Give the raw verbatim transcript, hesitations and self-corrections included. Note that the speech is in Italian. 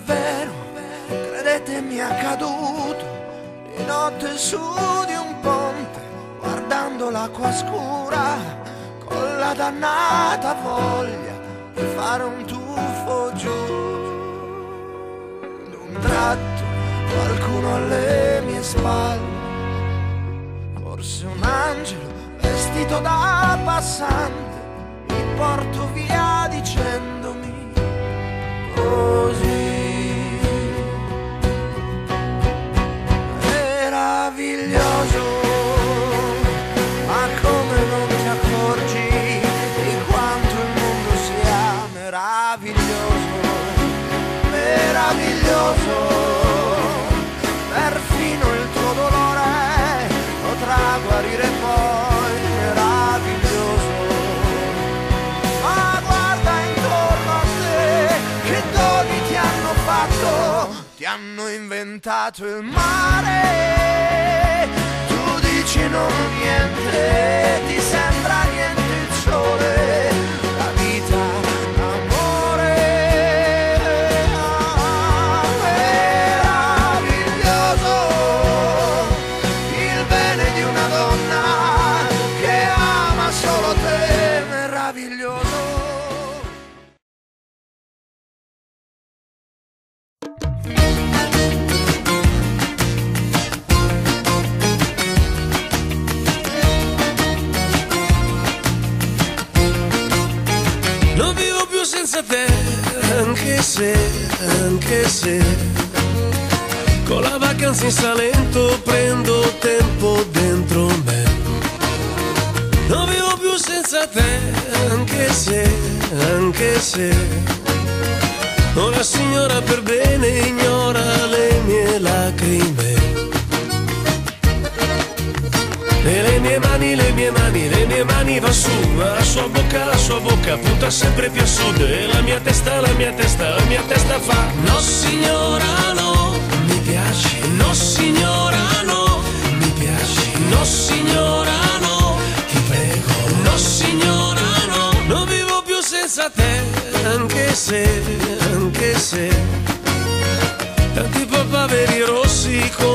vero, credetemi è accaduto, di notte su di un ponte, guardando l'acqua scura, con la dannata voglia di fare un tuffo giù. D'un tratto qualcuno alle mie spalle, forse un angelo vestito da passante, mi porto via dicendomi così. Meraviglioso, ma come non ti accorgi di quanto il mondo sia meraviglioso, meraviglioso, perfino il tuo dolore potrà guarire poi, meraviglioso. Ma guarda intorno a te, che doni ti hanno fatto, ti hanno inventato il mare, tu dici non niente, ti sembra niente il sole, la vita, l'amore, ah, meraviglioso, il bene di una donna che ama solo te, meraviglioso. Non vivo più senza te, anche se, anche se con la vacanza in Salento prendo tempo dentro me. Non vivo più senza te, anche se, anche se una signora per bene ignora le mie lacrime. E le mie mani, le mie mani, le mie mani va su, ma la sua bocca, la sua bocca punta sempre più a sud. E la mia testa, la mia testa, la mia testa fa no signora no, mi piaci, no signora no, mi piaci, no signora no, ti prego, no signora no. Non vivo più senza te, anche se, anche se tanti papaveri rossi con